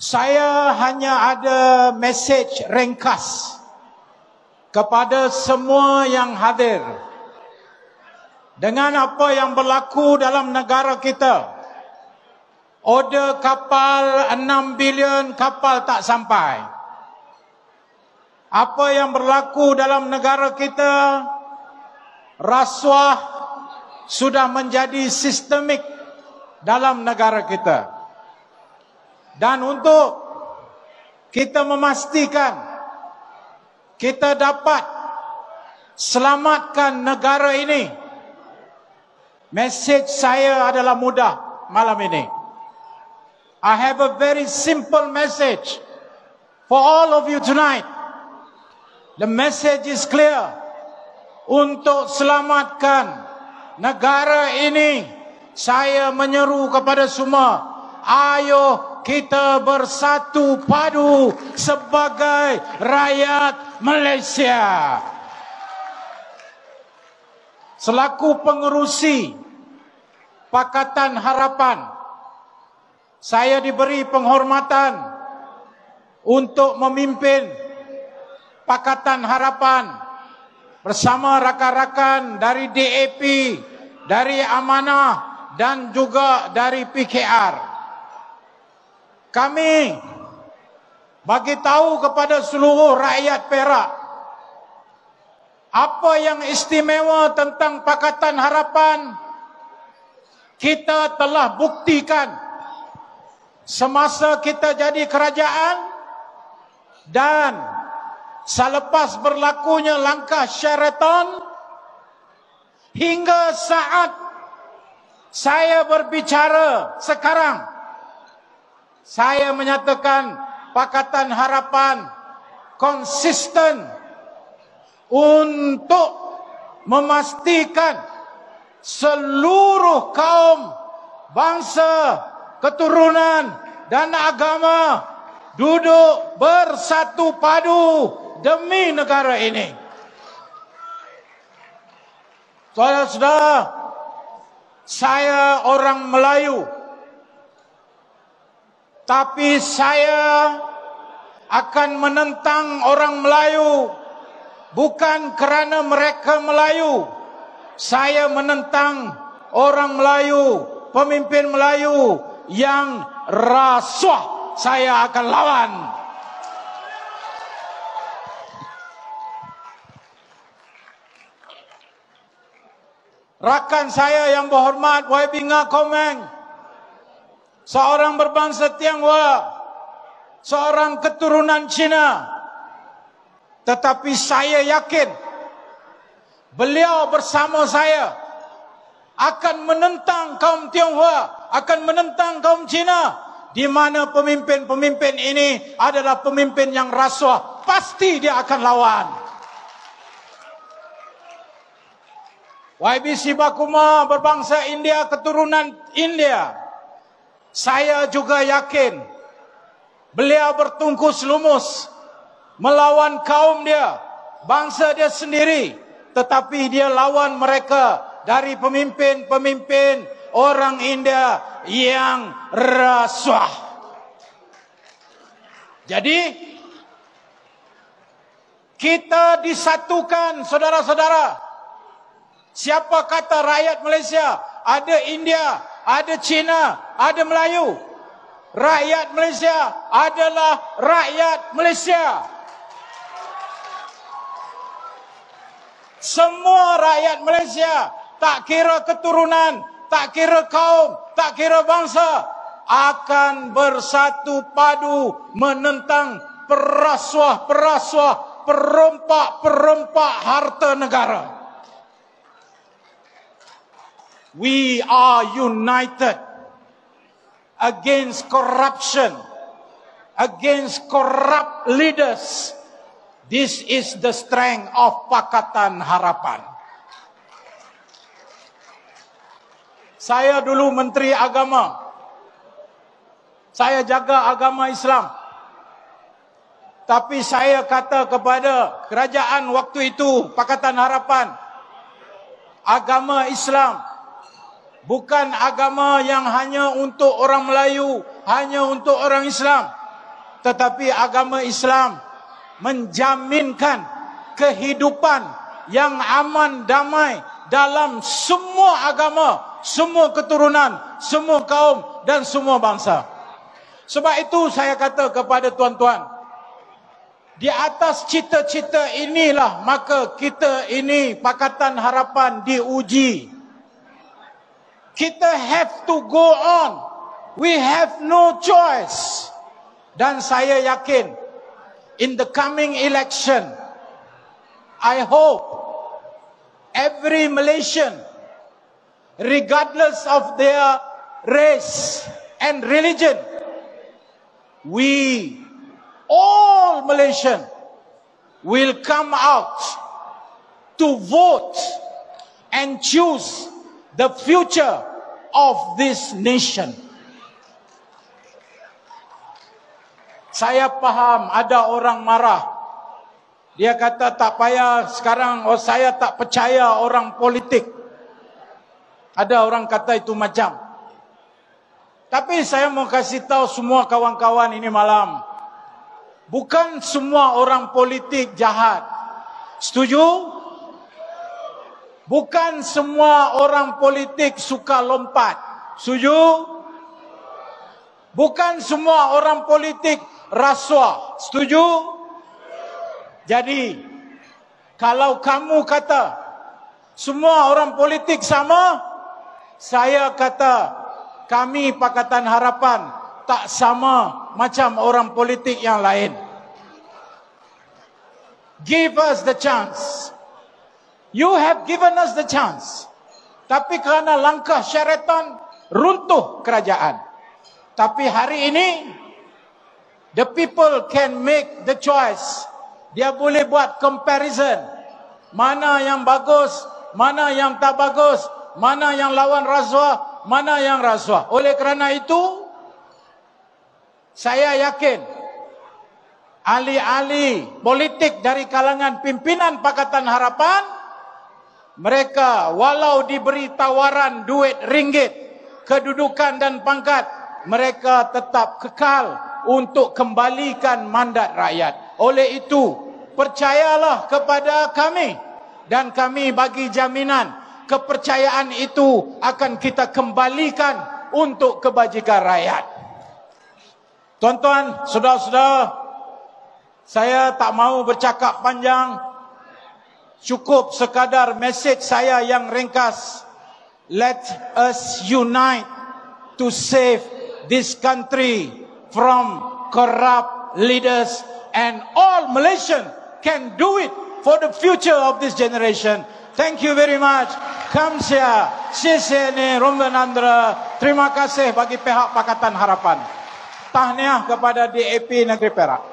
Saya hanya ada mesej ringkas kepada semua yang hadir. Dengan apa yang berlaku dalam negara kita, order kapal 6 bilion kapal tak sampai. Apa yang berlaku dalam negara kita, rasuah sudah menjadi sistemik dalam negara kita. Dan untuk kita memastikan kita dapat selamatkan negara ini, mesej saya adalah mudah malam ini. I have a very simple message for all of you tonight. The message is clear. Untuk selamatkan negara ini, saya menyeru kepada semua, ayo kita bersatu padu sebagai rakyat Malaysia. Selaku pengerusi Pakatan Harapan, saya diberi penghormatan untuk memimpin Pakatan Harapan bersama rakan-rakan dari DAP, dari Amanah dan juga dari PKR. Kami bagi tahu kepada seluruh rakyat Perak apa yang istimewa tentang Pakatan Harapan. Kita telah buktikan semasa kita jadi kerajaan dan selepas berlakunya langkah Sheraton hingga saat saya berbicara sekarang. Saya menyatakan Pakatan Harapan konsisten untuk memastikan seluruh kaum, bangsa, keturunan dan agama duduk bersatu padu demi negara ini. Saudara-saudara, saya orang Melayu. Tapi saya akan menentang orang Melayu bukan kerana mereka Melayu. Saya menentang orang Melayu, pemimpin Melayu yang rasuah. Saya akan lawan. Rakan saya yang berhormat YB Ngah Komeng, seorang berbangsa Tionghoa, seorang keturunan Cina. Tetapi saya yakin beliau bersama saya akan menentang kaum Tionghoa, akan menentang kaum Cina, di mana pemimpin-pemimpin ini adalah pemimpin yang rasuah. Pasti dia akan lawan. YB Sibakuma berbangsa India, keturunan India. Saya juga yakin beliau bertungkus lumus melawan kaum dia, bangsa dia sendiri, tetapi dia lawan mereka dari pemimpin-pemimpin orang India yang rasuah. Jadi kita disatukan, saudara-saudara. Siapa kata rakyat Malaysia ada India, ada Cina, ada Melayu? Rakyat Malaysia adalah rakyat Malaysia. Semua rakyat Malaysia, tak kira keturunan, tak kira kaum, tak kira bangsa, akan bersatu padu menentang perasuah-perasuah, perompak-perompak harta negara. We are united against corruption, against corrupt leaders. This is the strength of Pakatan Harapan. Saya dulu Menteri Agama. Saya jaga agama Islam. Tapi saya kata kepada kerajaan waktu itu, Pakatan Harapan, agama Islam bukan agama yang hanya untuk orang Melayu, hanya untuk orang Islam. tetapi agama Islam menjaminkan kehidupan yang aman damai dalam semua agama, semua keturunan, semua kaum dan semua bangsa. Sebab itu saya kata kepada tuan-tuan, di atas cita-cita inilah maka kita ini Pakatan Harapan diuji. Kita have to go on. We have no choice. Dan saya yakin in the coming election, I hope every Malaysian, regardless of their race and religion, we all Malaysian will come out to vote and choose the future of this nation. Saya faham ada orang marah. Dia kata tak payah sekarang, saya tak percaya orang politik. Ada orang kata itu macam. Tapi saya mau kasih tahu semua kawan-kawan ini malam, bukan semua orang politik jahat. Setuju? Bukan semua orang politik suka lompat. Setuju? Bukan semua orang politik rasuah. Setuju? Jadi, kalau kamu kata semua orang politik sama, saya kata kami Pakatan Harapan tak sama macam orang politik yang lain. Give us the chance. You have given us the chance. Tapi kerana langkah syaitan, runtuh kerajaan. Tapi hari ini, the people can make the choice. Dia boleh buat comparison. Mana yang bagus, mana yang tak bagus, mana yang lawan rasuah, mana yang rasuah. Oleh kerana itu, saya yakin ahli-ahli politik dari kalangan pimpinan Pakatan Harapan, mereka walau diberi tawaran duit ringgit, kedudukan dan pangkat, mereka tetap kekal untuk kembalikan mandat rakyat. Oleh itu, percayalah kepada kami dan kami bagi jaminan kepercayaan itu akan kita kembalikan untuk kebajikan rakyat. Tuan-tuan, saudara-saudara, saya tak mahu bercakap panjang. Cukup sekadar mesej saya yang ringkas. Let us unite to save this country from corrupt leaders, and all Malaysian can do it for the future of this generation. Thank you very much. Kamsia, Sisiani, Rombanandra. Terima kasih bagi pihak Pakatan Harapan. Tahniah kepada DAP Negeri Perak.